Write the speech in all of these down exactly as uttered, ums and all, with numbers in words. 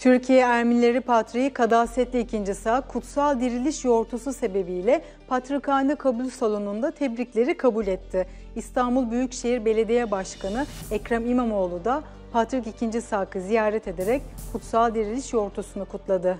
Türkiye Ermenileri Patriği Kadasetli ikinci. Sağ, kutsal diriliş yortusu sebebiyle Patrikhane Kabul Salonu'nda tebrikleri kabul etti. İstanbul Büyükşehir Belediye Başkanı Ekrem İmamoğlu da Patrik ikinci. Sağ'ı ziyaret ederek kutsal diriliş yortusunu kutladı.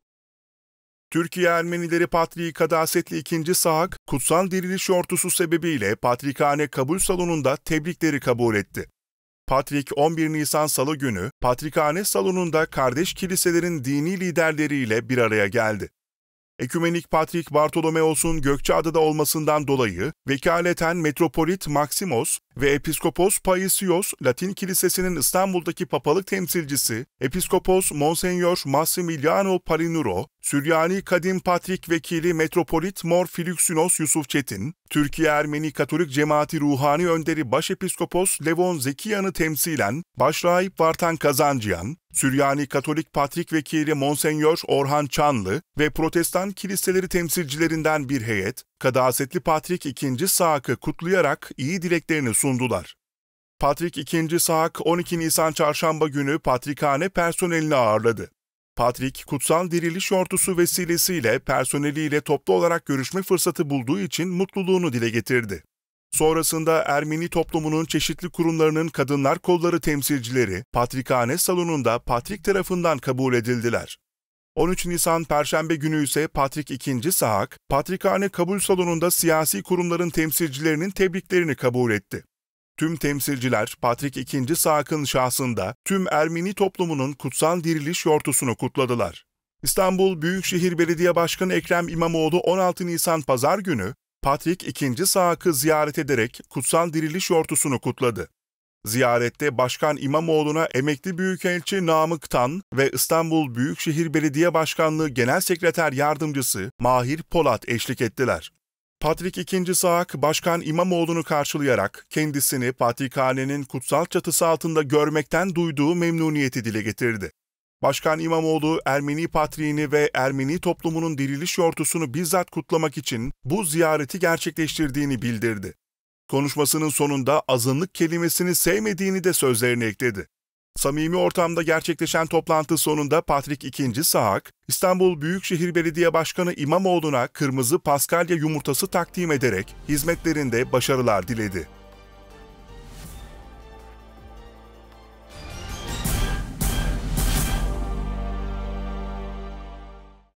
Türkiye Ermenileri Patriği Kadasetli ikinci. Sağ, kutsal diriliş yortusu sebebiyle Patrikhane Kabul Salonu'nda tebrikleri kabul etti. Patrik on bir Nisan Salı günü Patrikhane salonunda kardeş kiliselerin dini liderleriyle bir araya geldi. Ekümenik Patrik Bartolomeos'un Gökçeada'da olmasından dolayı vekaleten Metropolit Maksimos ve Episkopos Paisios Latin Kilisesi'nin İstanbul'daki papalık temsilcisi Episkopos Monsenyor Massimiliano Palinuro, Süryani Kadim Patrik Vekili Metropolit Mor Filüksinos Yusuf Çetin, Türkiye Ermeni Katolik Cemaati Ruhani Önderi Başepiskopos Levon Zekiyan'ı temsilen Başrahip Vartan Kazancıyan, Süryani Katolik Patrik Vekili Monsenyor Orhan Çanlı ve Protestan kiliseleri temsilcilerinden bir heyet, Kadasetli Patrik ikinci. Sağ'ı kutlayarak iyi dileklerini sundular. Patrik ikinci. Sağ on iki Nisan Çarşamba günü Patrikhane personelini ağırladı. Patrik, kutsal diriliş yortusu vesilesiyle personeliyle toplu olarak görüşme fırsatı bulduğu için mutluluğunu dile getirdi. Sonrasında Ermeni toplumunun çeşitli kurumlarının kadınlar kolları temsilcileri Patrikhane salonunda Patrik tarafından kabul edildiler. on üç Nisan Perşembe günü ise Patrik ikinci. Sağ, Patrikhane Kabul Salonu'nda siyasi kurumların temsilcilerinin tebriklerini kabul etti. Tüm temsilciler Patrik ikinci. Sağ'ın şahsında tüm Ermeni toplumunun kutsal diriliş yortusunu kutladılar. İstanbul Büyükşehir Belediye Başkanı Ekrem İmamoğlu on altı Nisan Pazar günü Patrik ikinci. Sağ'ı ziyaret ederek kutsal diriliş yortusunu kutladı. Ziyarette Başkan İmamoğlu'na emekli Büyükelçi Namık Tan ve İstanbul Büyükşehir Belediye Başkanlığı Genel Sekreter Yardımcısı Mahir Polat eşlik ettiler. Patrik ikinci. Sağ, Başkan İmamoğlu'nu karşılayarak kendisini Patrikhane'nin kutsal çatısı altında görmekten duyduğu memnuniyeti dile getirdi. Başkan İmamoğlu, Ermeni Patriğini ve Ermeni toplumunun diriliş yortusunu bizzat kutlamak için bu ziyareti gerçekleştirdiğini bildirdi. Konuşmasının sonunda azınlık kelimesini sevmediğini de sözlerine ekledi. Samimi ortamda gerçekleşen toplantı sonunda Patrik ikinci. Sağ, İstanbul Büyükşehir Belediye Başkanı İmamoğlu'na kırmızı paskalya yumurtası takdim ederek hizmetlerinde başarılar diledi.